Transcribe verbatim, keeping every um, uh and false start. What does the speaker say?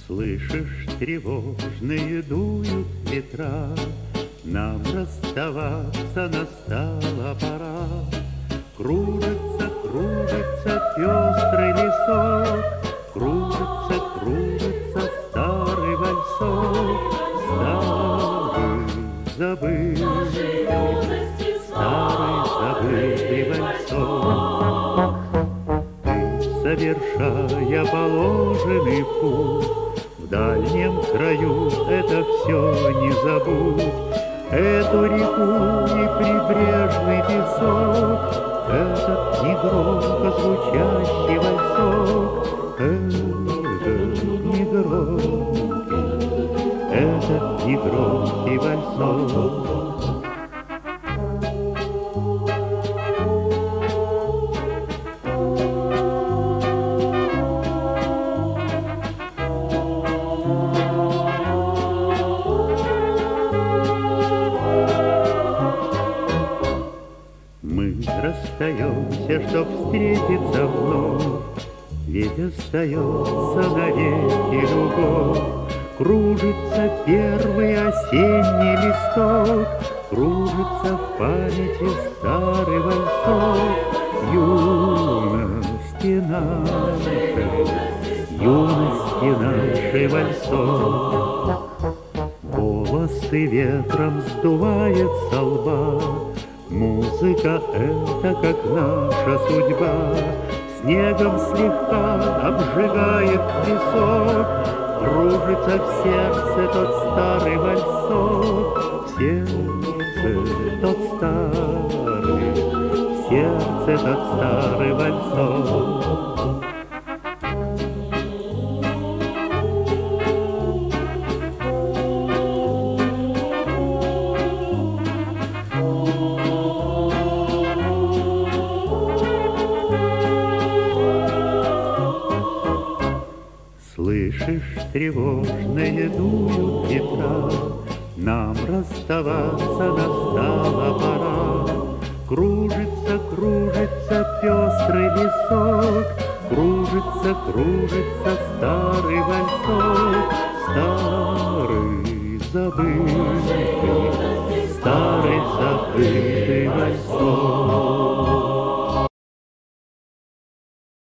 Слышишь, тревожные дуют ветра, нам расставаться настала пора. Кружится, кружится пестрый лесок, кружится, кружится старый вальсок, старый забытый, старый забытый вальсок. Ты, совершая положенный путь, в дальнем краю это все не забудь. Эту реку и прибрежный песок, этот негромко звучащий вальсок, этот негромкий, этот негромкий вальсок. Мы расстаемся, чтоб встретиться вновь, ведь остается навеки любовь. Кружится первый осенний листок, кружится в памяти старый вальсок. Юности нашей, юности нашей вальсок. Волосы ветром сдувает со лба, музыка — это как наша судьба. Снегом слегка обжигает песок, кружится в сердце тот старый вальсок. В сердце тот старый, в сердце тот старый вальсок. Слышишь, тревожные дуют ветра, нам расставаться настала пора. Кружится, кружится пестрый лесок, кружится, кружится старый вальсок. Старый забытый, старый забытый